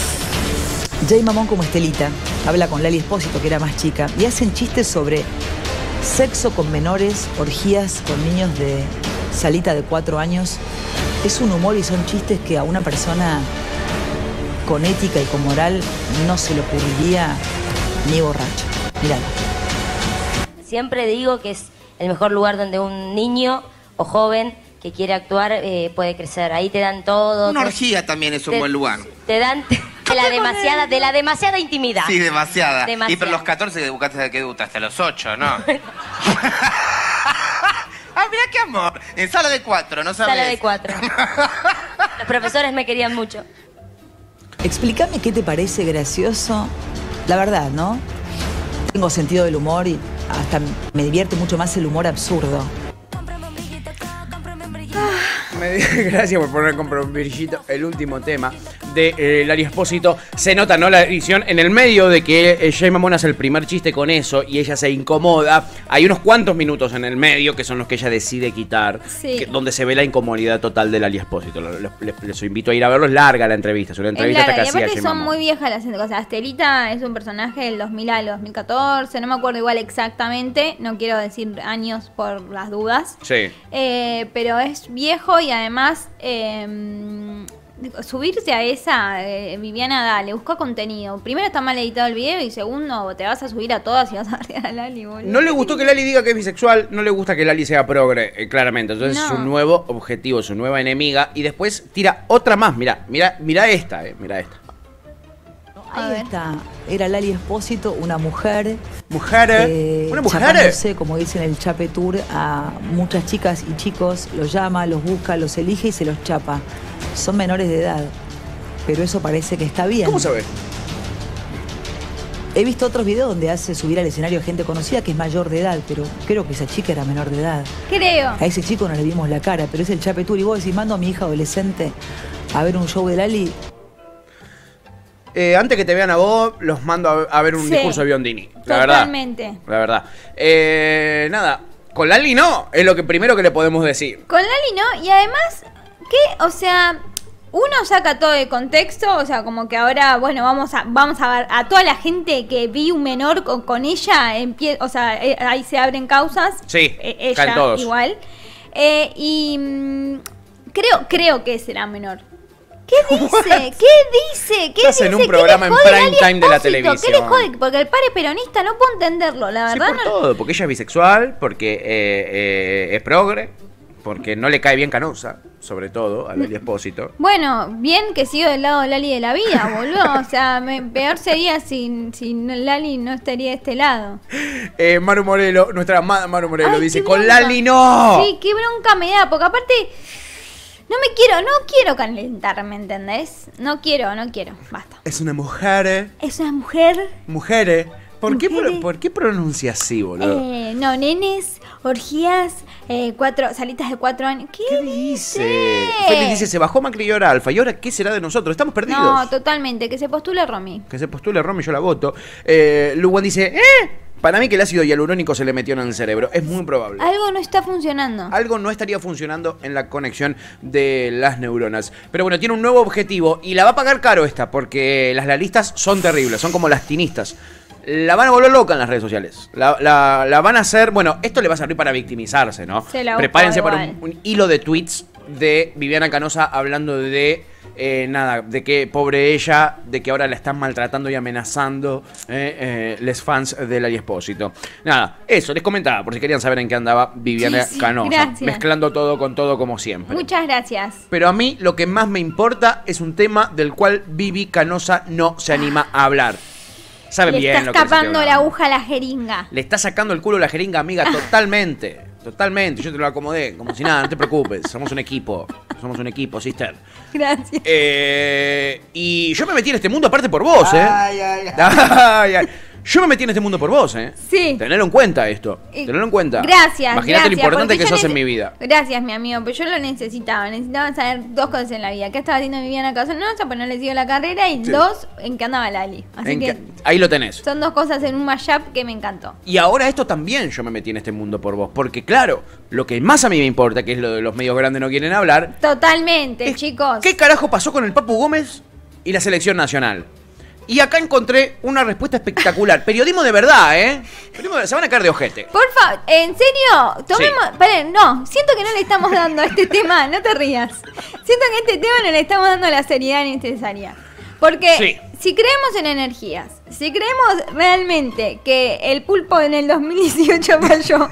Jay Mamón como Estelita habla con Lali Espósito, que era más chica, y hacen chistes sobre sexo con menores, orgías con niños de salita de cuatro años. Es un humor y son chistes que a una persona con ética y con moral no se le ocurriría ni borracho. Mirá. Siempre digo que es el mejor lugar donde un niño o joven que quiere actuar eh, puede crecer. Ahí te dan todo. Una te- orgía también es un te- buen lugar. Te dan de la demasiada, de la demasiada intimidad. Sí, demasiada. Demasiada. Y pero los catorce que buscaste que gusta hasta los ocho, ¿no? ah, mira qué amor. En sala de cuatro, ¿no sabes? Sala de cuatro. Los profesores me querían mucho. Explícame qué te parece gracioso. La verdad, ¿no? Tengo sentido del humor y hasta me divierte mucho más el humor absurdo. Me Gracias por poner con brillito el último tema de eh, Lali Espósito. Se nota, ¿no? La edición en el medio de que eh, Jay Mamón hace el primer chiste con eso y ella se incomoda. Hay unos cuantos minutos en el medio que son los que ella decide quitar, Sí. que- donde se ve la incomodidad total de Lali Espósito. Lo- lo- Les, les invito a ir a verlo. Es larga la entrevista, es una Es entrevista larga, hasta y que hacía aparte Jay son Mamón. muy viejas las cosas. Estelita es un personaje del dos mil al dos mil catorce, no me acuerdo igual exactamente, no quiero decir años por las dudas. Sí. Eh, pero es viejo y además eh, subirse a esa, eh, Viviana, dale, busca contenido. Primero está mal editado el video y segundo te vas a subir a todas y vas a bardear a Lali, boludo. No le gustó que Lali diga que es bisexual, no le gusta que Lali sea progre, eh, claramente. Entonces No. es su nuevo objetivo, su nueva enemiga. Y después tira otra más. Mira, mira, mira esta, eh, mira esta. Ahí está. Era Lali Espósito, una mujer. Mujer, eh, una mujer. chapándose, como dicen en el Chape Tour, a muchas chicas y chicos. Los llama, los busca, los elige y se los chapa. Son menores de edad. Pero eso parece que está bien. ¿Cómo sabes? He visto otros videos donde hace subir al escenario a gente conocida que es mayor de edad, pero creo que esa chica era menor de edad. Creo. A ese chico no le vimos la cara, pero es el Chape Tour. Y vos decís, mando a mi hija adolescente a ver un show de Lali. eh, antes que te vean a vos, los mando a, a ver un Sí. discurso de Biondini. La verdad. Totalmente. La verdad. Eh, nada, con Lali no, es lo que primero que le podemos decir. Con Lali no, y además, ¿qué? O sea, uno saca todo de contexto, o sea, como que ahora, bueno, vamos a vamos a ver a toda la gente que vi un menor con, con ella, empie- o sea, eh, ahí se abren causas. Sí, eh, caen ella todos. igual. Eh, y mm, creo creo que será menor. ¿Qué dice? ¿Qué dice? ¿Qué Estás dice? en un ¿Qué programa le en jode prime Lali time de la Espósito? ¿Qué le televisión? jode? Porque el padre peronista no puedo entenderlo, la Sí, verdad. por no- todo, porque ella es bisexual, porque eh, eh, es progre, porque no le cae bien Canosa, sobre todo, a Lali Espósito. Bueno, bien que sigo del lado de Lali de la vida, boludo. O sea, me- peor sería si, si no- Lali no estaría de este lado. Eh, Manu Morelo, nuestra amada Manu Morelo, Ay, dice, qué con bronca. Lali no. Sí, qué bronca me da, porque aparte no me quiero, no quiero calentar, ¿me entendés? No quiero, no quiero, basta. Es una mujer, Es una mujer, mujeres. ¿Por qué, Mujeres. pro- ¿Por qué pronuncia así, boludo? eh, no, nenes, orgías, eh, cuatro, salitas de cuatro años. ¿Qué, dice? Félix dice, se bajó Macri y ahora Alfa. ¿Y ahora qué será de nosotros? Estamos perdidos. No, totalmente, que se postule Romy. Que se postule Romy, yo la voto. Eh, Luwan dice, ¿eh? Para mí que el ácido hialurónico se le metió en el cerebro. Es muy probable. Algo no está funcionando. Algo no estaría funcionando en la conexión de las neuronas. Pero bueno, tiene un nuevo objetivo y la va a pagar caro esta, porque las lalistas son terribles, son como las tinistas. La van a volver loca en las redes sociales. La, la- la van a hacer, bueno, esto le va a servir para victimizarse, ¿no? Se la buscó Prepárense para igual. un, un hilo de tweets de Viviana Canosa hablando de... eh, nada, de que pobre ella, de que ahora la están maltratando y amenazando eh, eh, les fans de Lali Espósito. Nada, eso, les comentaba, por si querían saber en qué andaba Viviana Sí, sí, Canosa. gracias. Mezclando todo con todo como siempre. Muchas gracias. Pero a mí lo que más me importa es un tema del cual Vivi Canosa no se anima a hablar. Saben Le bien está lo que les estoy escapando la hablando. aguja a la jeringa. Le está sacando el culo la jeringa, amiga, totalmente. Totalmente. Yo te lo acomodé, como si nada, no te preocupes. Somos un equipo. Somos un equipo, sister. Gracias. Eh, y yo me metí en este mundo aparte por vos, ¿eh? Ay, ay, ay. Ay, ay. Yo me metí en este mundo por vos, ¿eh? Sí. Tenelo en cuenta esto. Y- Tenelo en cuenta. Gracias. Imagínate gracias, lo importante porque que yo sos en nece- mi vida. Gracias, mi amigo, pero yo lo necesitaba. Necesitaba saber dos cosas en la vida. ¿Qué estaba haciendo Viviana Canosa? Pues no le sigo la carrera. Y Sí. dos, en qué andaba Lali. Así En que ca- Ahí lo tenés. son dos cosas en un mashup que me encantó. Y ahora esto también yo me metí en este mundo por vos. Porque claro, lo que más a mí me importa, que es lo de los medios grandes no quieren hablar, Totalmente, chicos. ¿qué carajo pasó con el Papu Gómez y la selección nacional? Y acá encontré una respuesta espectacular. Periodismo de verdad, ¿eh? Periodismo de- Se van a caer de ojete. Por favor, ¿en serio? Tomemos. Paren, no, siento que no le estamos dando a este tema, no te rías. Siento que a este tema no le estamos dando la seriedad necesaria. Porque Sí. si creemos en energías, si creemos realmente que el pulpo en el dos mil dieciocho falló,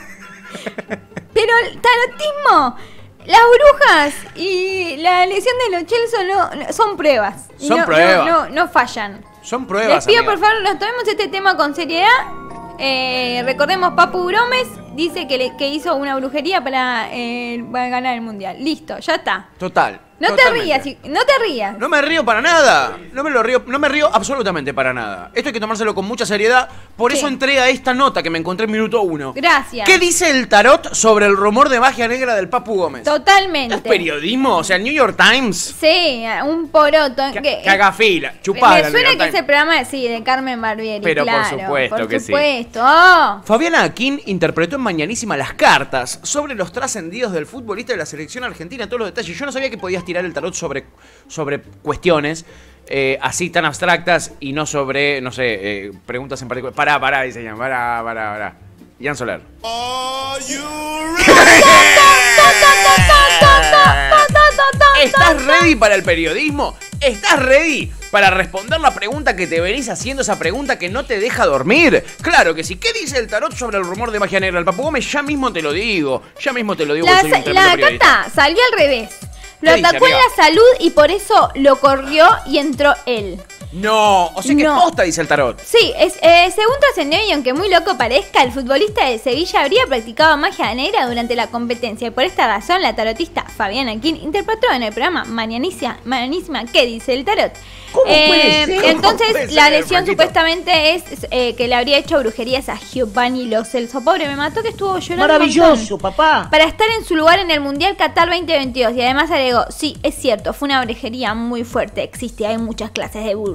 pero el tarotismo, las brujas y la lesión de los Chelsea no, son pruebas. Y Son no- pruebas. No, no, no fallan. Son pruebas, Les pido, amiga. por favor, nos tomemos este tema con seriedad. Eh, recordemos, Papu Gómez dice que, le- que hizo una brujería para, eh, para ganar el mundial. Listo, ya está. Total. No totalmente. te rías, chi- no te rías. No me río para nada. No me lo río, no me río absolutamente para nada. Esto hay que tomárselo con mucha seriedad. Por eso Sí. entré a esta nota que me encontré en minuto uno. Gracias. ¿Qué dice el tarot sobre el rumor de magia negra del Papu Gómez? Totalmente. ¿Es periodismo? O sea, el New York Times. Sí, un poroto. que, Que haga fila. Chupada. me suena que ese programa sí, de Carmen Barbieri. Pero por claro, supuesto por que sí. supuesto. Oh. Fabiana Aquín interpretó en Mañanísima las cartas sobre los trascendidos del futbolista de la selección argentina, todos los detalles. Yo no sabía que podías tirar el tarot sobre, sobre cuestiones eh, así tan abstractas y no sobre, no sé, eh, preguntas en particular. Pará, pará, diseñan, pará, pará, pará. Ian Soler. ¿Estás ready para el periodismo? ¿Estás ready para responder la pregunta que te venís haciendo, esa pregunta que no te deja dormir? Claro que sí. ¿Qué dice el tarot sobre el rumor de magia negra? El Papu Gómez, ya mismo te lo digo. Ya mismo te lo digo. La, porque soy un tremendo la periodista. carta salió al revés. Lo ¿Qué dice, atacó en amiga? la salud y por eso lo corrió y entró él. No, o sea que No. posta, dice el tarot. Sí, es, eh, según trascendió y aunque muy loco parezca, el futbolista de Sevilla habría practicado magia negra durante la competencia y por esta razón la tarotista Fabiana Aquín interpretó en el programa Mañanísima, Mañanísima ¿Qué dice el tarot? ¿Cómo Eh, puede ser? entonces ¿Cómo puede la ser, lesión Franquito? supuestamente es eh, que le habría hecho brujerías a Giovanni Lo Celso. Pobre, me mató que estuvo llorando. un Maravilloso, montón. papá. Para estar en su lugar en el Mundial Qatar veinte veintidós. Y además agregó, sí, es cierto, fue una brujería muy fuerte. Existe, hay muchas clases de, bru-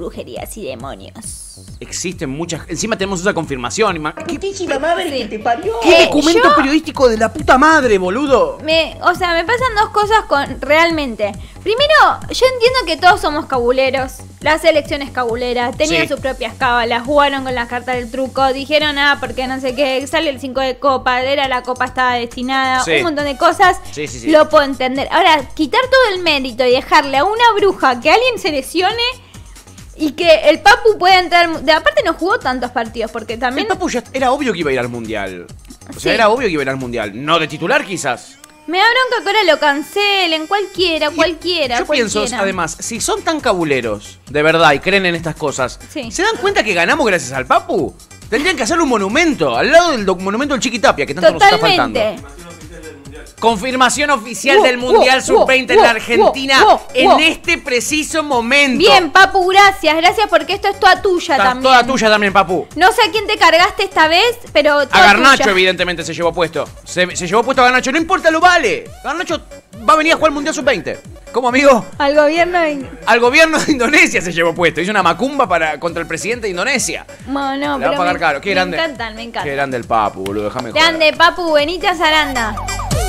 brujerías y demonios. Existen muchas... Encima tenemos esa confirmación. ima- ¿Qué, Putísima madre que te parió. qué Eh, documento yo- periodístico de la puta madre, boludo? Me, o sea, me pasan dos cosas con realmente. Primero, yo entiendo que todos somos cabuleros. La selección es cabulera. Tenían Sí. sus propias cábalas. Jugaron con las cartas del truco. Dijeron, ah, porque no sé qué. Sale el cinco de copa. Era la copa estaba destinada. Sí. Un montón de cosas. Sí, sí, sí. Lo puedo entender. Ahora, quitar todo el mérito y dejarle a una bruja que alguien se lesione. Y que el Papu pueda entrar... De aparte no jugó tantos partidos. Porque también... El Papu ya era obvio que iba a ir al Mundial. O sea, Sí. era obvio que iba a ir al Mundial. No de titular, quizás. Me da bronca que ahora lo cancelen. Cualquiera, cualquiera. Yo cualquiera. pienso, además, si son tan cabuleros, de verdad, y creen en estas cosas, Sí. ¿se dan cuenta que ganamos gracias al Papu? Tendrían que hacerle un monumento, al lado del doc- monumento del Chiquitapia, que tanto nos está faltando. Totalmente. Confirmación oficial Wow, del Mundial wow, sub veinte wow, en la Argentina wow, wow, en wow. este preciso momento. Bien, Papu, gracias. Gracias porque esto es toda tuya Está también. toda tuya también, Papu. No sé a quién te cargaste esta vez, pero A toda Garnacho, tuya. evidentemente, se llevó puesto. Se, se llevó puesto a Garnacho. No importa, lo vale. Garnacho va a venir a jugar el Mundial sub veinte. ¿Cómo, amigo? Al gobierno de... Al gobierno de Indonesia se llevó puesto. Hizo una macumba para, contra el presidente de Indonesia. No, no, Le va a pero pagar me, caro. Qué me grande. encantan, me Qué encantan. grande el Papu, boludo. Déjame joder. Grande, Papu, venite a Zaranda.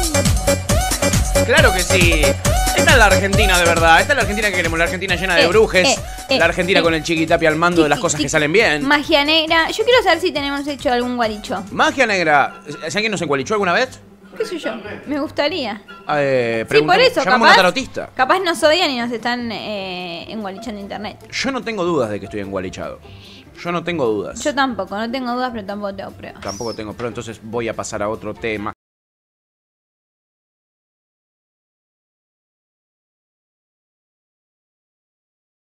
Claro que sí. Esta es la Argentina de verdad. Esta es la Argentina que queremos. La Argentina llena de Eh, brujes. eh, eh, la Argentina eh. con el Chiquitapia al mando de las cosas que salen bien. Magia negra. Yo quiero saber si tenemos hecho algún guaricho. Magia negra. ¿Alguien nos engualichó alguna vez? ¿Qué sé yo? Me gustaría. Eh, Sí, por eso, llamamos a una capaz, tarotista. capaz nos odian y nos están eh, engualichando internet. Yo no tengo dudas de que estoy engualichado. Yo no tengo dudas. Yo tampoco, no tengo dudas, pero tampoco tengo pruebas. Tampoco tengo, pero entonces voy a pasar a otro tema.